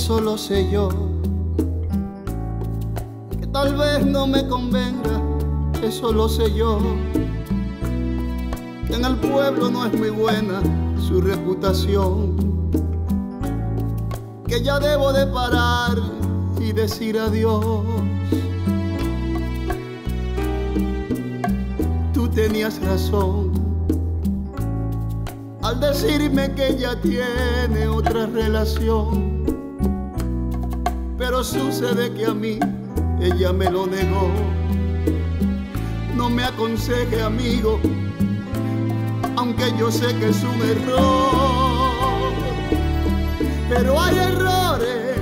eso lo sé yo. Que tal vez no me convenga, eso lo sé yo. Que en el pueblo no es muy buena su reputación. Que ya debo de parar y decir adiós. Tú tenías razón al decirme que ella tiene otra relación, pero sucede que a mí ella me lo negó. No me aconseje, amigo, aunque yo sé que es un error, pero hay errores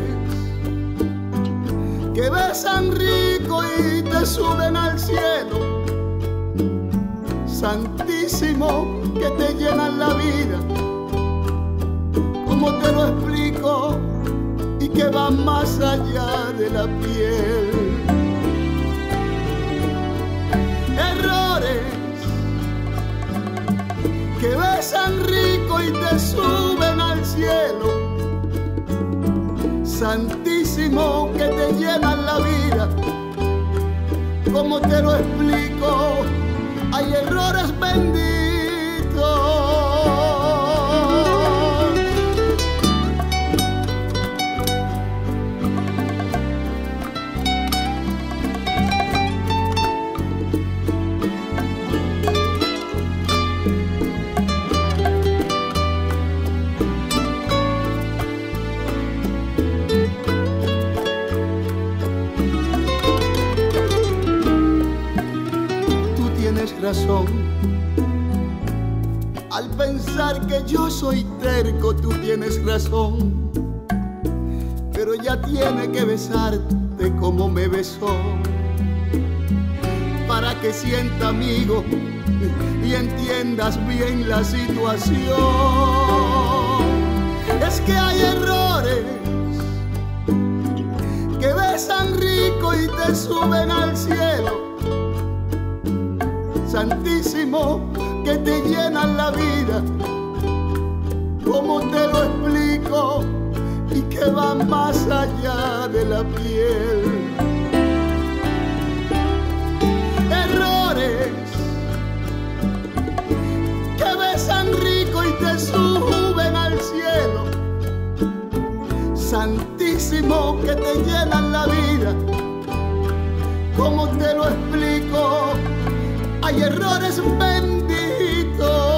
que besan rico y te suben al cielo. Santísimo, que te llenan la vida. ¿Cómo te lo explico? Y que va más allá de la piel. Errores que besan rico y te suben al cielo. Santísimo, que te llenan la vida. ¿Cómo te lo explico? Hay errores benditos. Razón al pensar que yo soy terco, tú tienes razón, pero ella tiene que besarte como me besó, para que sienta, amigo, y entiendas bien la situación. Es que hay errores que besan rico y te suben al cielo. Santísimo, que te llenan la vida. ¿Cómo te lo explico? Y que va más allá de la piel. Errores que besan rico y te suben al cielo. Santísimo, que te llenan la vida. ¿Cómo te lo explico? Hay errores benditos.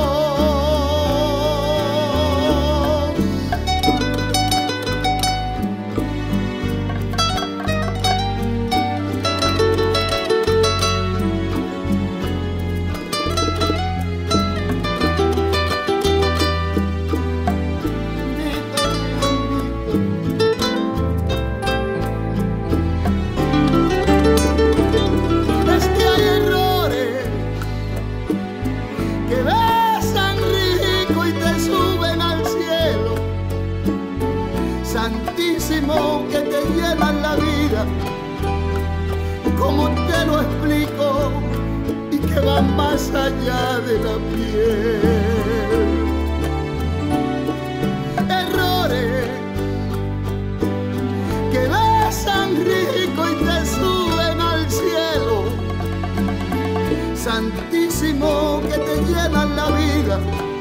Santísimo, que te llenan la vida. ¿Cómo te lo explico? Y que va más allá de la piel. Errores que besan rico y te suben al cielo. Santísimo, que te llenan la vida.